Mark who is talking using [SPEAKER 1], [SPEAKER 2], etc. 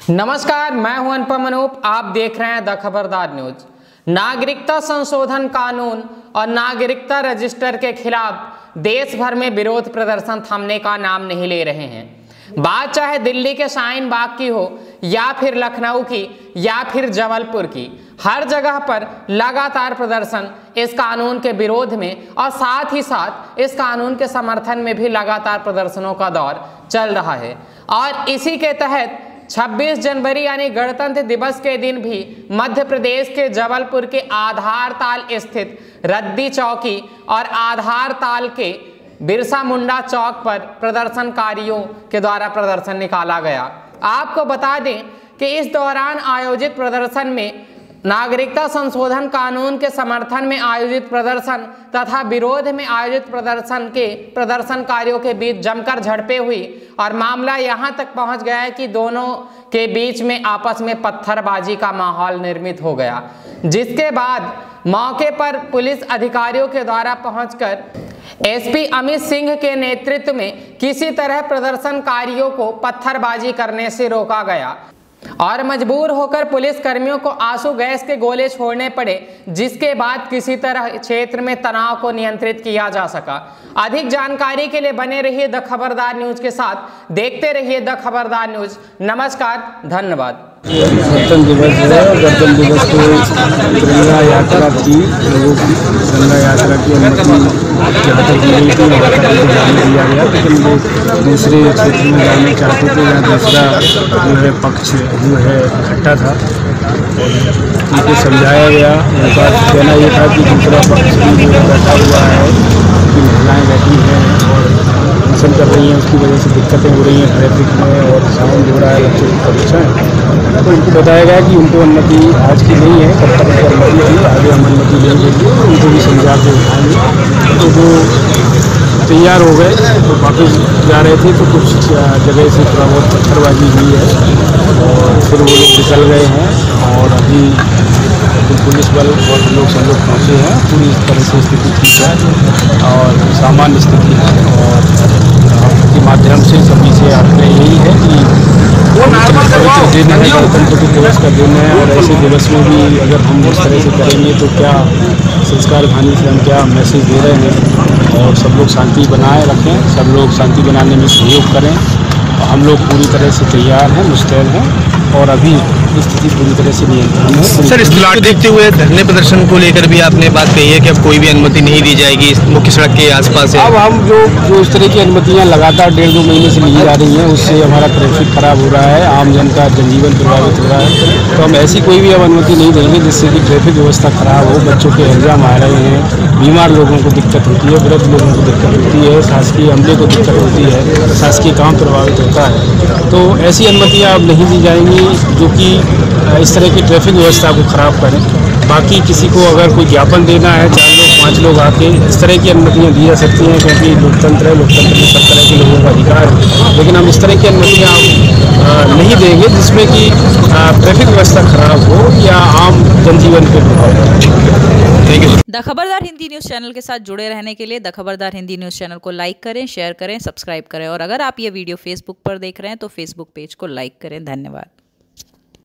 [SPEAKER 1] नमस्कार, मैं हूं अनुपम अनूप। आप देख रहे हैं द खबरदार न्यूज। नागरिकता संशोधन कानून और नागरिकता रजिस्टर के खिलाफ देश भर में विरोध प्रदर्शन थमने का नाम नहीं ले रहे हैं। बात चाहे दिल्ली के शाहीन बाग की हो या फिर लखनऊ की या फिर जबलपुर की, हर जगह पर लगातार प्रदर्शन इस कानून के विरोध में और साथ ही साथ इस कानून के समर्थन में भी लगातार प्रदर्शनों का दौर चल रहा है। और इसी के तहत 26 जनवरी यानी गणतंत्र दिवस के दिन भी मध्य प्रदेश के जबलपुर के आधार ताल स्थित रद्दी चौकी और आधार ताल के बिरसा मुंडा चौक पर प्रदर्शनकारियों के द्वारा प्रदर्शन निकाला गया। आपको बता दें कि इस दौरान आयोजित प्रदर्शन में नागरिकता संशोधन कानून के समर्थन में आयोजित प्रदर्शन तथा विरोध में आयोजित प्रदर्शन के प्रदर्शनकारियों के बीच जमकर झड़पें हुई और मामला यहां तक पहुंच गया है कि दोनों के बीच में आपस में पत्थरबाजी का माहौल निर्मित हो गया, जिसके बाद मौके पर पुलिस अधिकारियों के द्वारा पहुंचकर एसपी अमित सिंह के नेतृत्व में किसी तरह प्रदर्शनकारियों को पत्थरबाजी करने से रोका गया और मजबूर होकर पुलिस कर्मियों को आंसू गैस के गोले छोड़ने पड़े, जिसके बाद किसी तरह क्षेत्र में तनाव को नियंत्रित किया जा सका। अधिक जानकारी के लिए बने रहिए द खबरदार न्यूज के साथ, देखते रहिए द खबरदार न्यूज। नमस्कार, धन्यवाद।
[SPEAKER 2] गणतंत्र दिवस है और गणतंत्र दिवस को तिरंगा यात्रा की लोगों की तिरंगा यात्रा की अनुमति जहाँ तक मिली थी वहाँ तक उनको जाने दिया गया, लेकिन वो दूसरे क्षेत्र में जाने चाहते थे जहाँ दूसरा जो है पक्ष जो है इकट्ठा था। उनको समझाया गया, उनका कहना ये था कि दूसरा पक्ष भी जो बैठा हुआ है कि महिलाएँ बैठी हैं और फंक्शन कर रही हैं, उसकी वजह से दिक्कतें हो रही हैं ट्रैफिक में और साउंड हो रहा है, बच्चों की परीक्षाएँ। तो उनको बताया गया कि उनको अनुमति आज की नहीं है, कब तक उनको अनुमति थी, आगे हम अनुमति लेंगे, उनको भी समझा के उठाएंगे। तो वो तैयार हो गए, तो वापस जा रहे थे तो कुछ जगह से थोड़ा बहुत पत्थरबाजी हुई है और फिर वो लोग निकल गए हैं और अभी पुलिस बल और हम लोग सब लोग पहुँचे हैं। पूरी तरह से स्थिति ठीक है और सामान्य स्थिति है और के माध्यम से सभी से आग्रह यही है कि पवित्र दिन है, गणतंत्र दिवस का दिन है और ऐसे दिवस में भी अगर हम इस तरह से करेंगे तो क्या संस्कार भानी से हम क्या मैसेज दे रहे हैं। और सब लोग शांति बनाए रखें, सब लोग शांति बनाने में सहयोग करें। हम लोग पूरी तरह से तैयार हैं, मुस्तैद हैं और अभी स्थिति पूरी तरह से नियंत्रण है।
[SPEAKER 3] सर, इस को देखते हुए धरने प्रदर्शन को लेकर भी आपने बात कही है कि अब कोई भी अनुमति नहीं दी जाएगी इस मुख्य सड़क के आसपास है।
[SPEAKER 2] अब हम जो इस तरह की अनुमतियां लगातार 1.5-2 महीने से ली जा रही हैं, उससे हमारा ट्रैफिक खराब हो रहा है, आम जन का जनजीवन प्रभावित हो रहा है। तो हम ऐसी कोई भी अब अनुमति नहीं देंगे जिससे कि ट्रैफिक व्यवस्था खराब हो, बच्चों के एग्जाम आ रहे हैं, बीमार लोगों को दिक्कत होती है, वृद्ध लोगों को दिक्कत होती है, शासकीय अमले को दिक्कत होती है, शासकीय काम प्रभावित होता है। तो ऐसी अनुमतियाँ अब नहीं दी जाएंगी जो कि इस तरह की ट्रैफिक व्यवस्था को खराब करें। बाकी किसी को अगर कोई ज्ञापन देना है, 4 लोग 5 लोग आके इस तरह की अनुमतियाँ दी जा सकती हैं, क्योंकि लोकतंत्र है, लोकतंत्र में सब तरह के लोगों का अधिकार है। लेकिन हम इस तरह की अनुमतियाँ नहीं देंगे जिसमें कि ट्रैफिक व्यवस्था खराब हो या आम जनजीवन पे प्रभाव।
[SPEAKER 4] The Khabardar Hindi news channel के साथ जुड़े रहने के लिए the Khabardar Hindi news channel को लाइक करें, शेयर करें, सब्सक्राइब करें और अगर आप ये वीडियो फेसबुक पर देख रहे हैं तो फेसबुक पेज को लाइक करें। धन्यवाद।